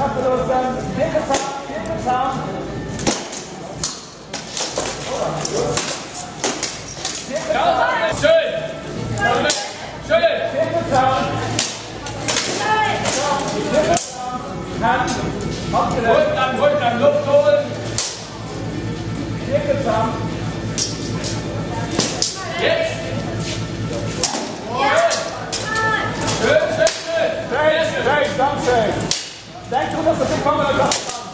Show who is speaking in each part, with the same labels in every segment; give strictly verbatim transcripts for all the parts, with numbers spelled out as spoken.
Speaker 1: lassen wir los sein. Vierter Zaun, vierter Zaun.
Speaker 2: Ja, schön. Schön.
Speaker 1: Vierter Zaun. Vierter Zaun. Hand.
Speaker 2: Ruhig bleiben, ruhig bleiben, Luft holen.
Speaker 1: Vierter Zaun.
Speaker 2: Jetzt. Schön, schön, schön.
Speaker 1: Schön, schön, ganz schön. Denk dran, dass wir den Kamera haben.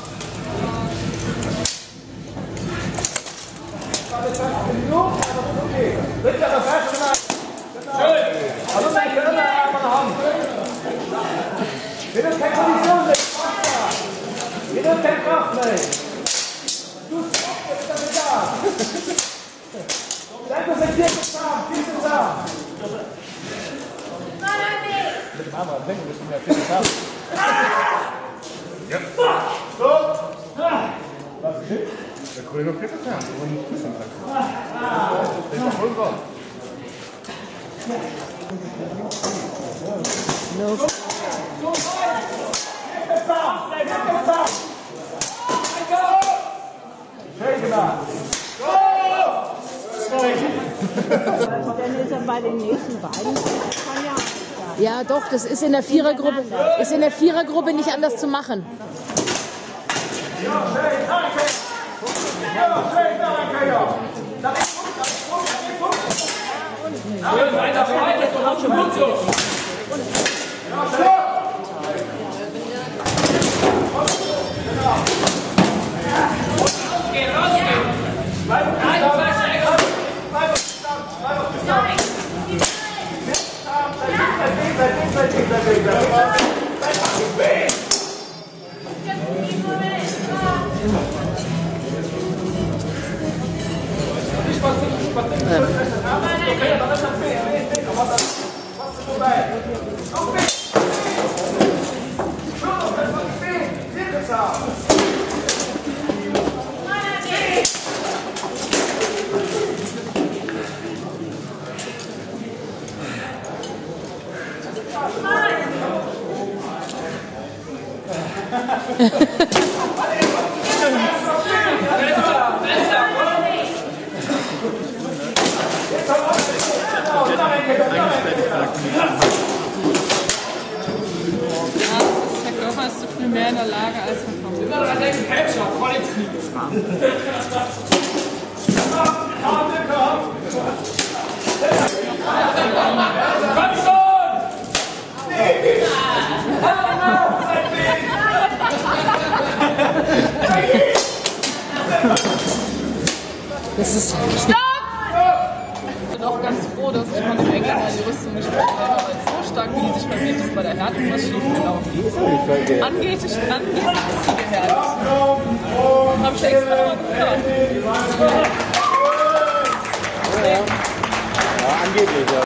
Speaker 1: Das war genug, aber das ist okay. Bitte aber fest, genau.
Speaker 2: Schön.
Speaker 1: Also denk immer an meine Hand. Wir dürfen keine Kondition nehmen. Wir dürfen keine Kraft nehmen. Du stoppst jetzt damit da. Denk, das ist vierter Zaun, vierter Zaun. Mit dem Hammer, denken wir, wir vierter Zaun.
Speaker 3: Ja.
Speaker 1: Stopp! Was ist das?
Speaker 3: Der Kollege vierter Zaun, wo man nicht küssen kann. Der ist voll drauf.
Speaker 1: Schön gemacht.
Speaker 4: Dann ist er bei den nächsten beiden. Kann ja.
Speaker 5: Ja, doch, das ist in der Vierergruppe, ist in der Vierergruppe nicht anders zu machen.
Speaker 1: Ja, schön, danke. Ja, schön, danke, ja. Nach rechts, nach rechts, nach rechts.
Speaker 2: Schön, weiter, weiter, so hast du gut so.
Speaker 1: Ja, stopp!
Speaker 2: Rausgehen, rausgehen.
Speaker 1: Bleib auf
Speaker 2: Nein,
Speaker 1: Stand.
Speaker 2: zwei Schläge.
Speaker 1: Bleib auf Stand. Bleib auf Stand. Bleib links, bleib links, bleib links, bleib links, bleib links. Bleib auf die Beine. Nicht was, nicht was, nicht was. Okay, aber das ist ein Bein, aber das machst du vorbei. Auf Bein. Schon auf das Bein. Vierter Zaun.
Speaker 6: Der Körper ist zu viel mehr in der Lage als der Kopf.
Speaker 2: Immer noch an den Catcher, voll ins Knie gefahren. Komm schon!
Speaker 5: Das ist
Speaker 6: Ich bin auch ganz froh, dass ich von dem Engländer die Rüstung gespielt habe, weil es so stark wie sich vergeht, dass bei der Härte was schief gelaufen. Angeblich, angeblich ist sie gefährlich. Hab ich extra mal gefragt.
Speaker 3: Ja, angeblich, ja.